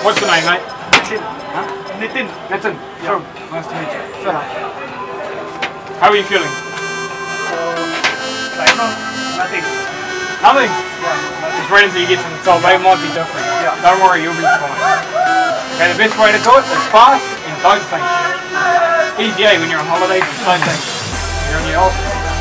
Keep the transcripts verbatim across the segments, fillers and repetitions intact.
What's your name, mate? Nitin. Huh? Nitin. Nitin. Yeah. Nice to meet you. Sir. How are you feeling? Right now, nothing. Nothing? Yeah. Just wait until you get to the top. They might be different. Yeah. Don't worry, you'll be fine. Okay, the best way to do it is fast and don't think. Easy, eh, when you're on holidays and don't think. You're on your off.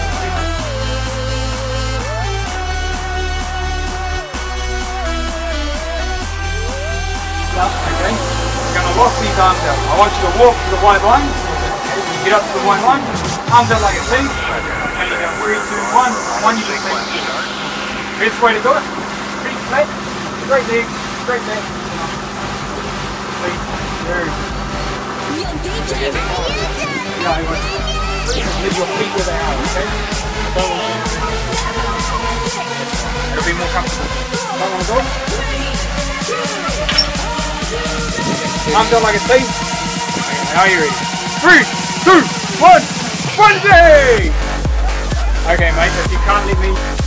Okay, you're going to lock these arms out. I want you to walk to the white line. You get up to the white line, arms out like a T, and you go three, two, one. One, you just think. Best way to do it. Pretty flat, straight legs, straight back. Very good. No, you want to leave your feet where they are, okay? Don't want you to. It'll be more comfortable. Don't want to go? Arms out like a T. Okay, now you're ready. Three, two, one, Bungee! Okay, mate, if you can't let me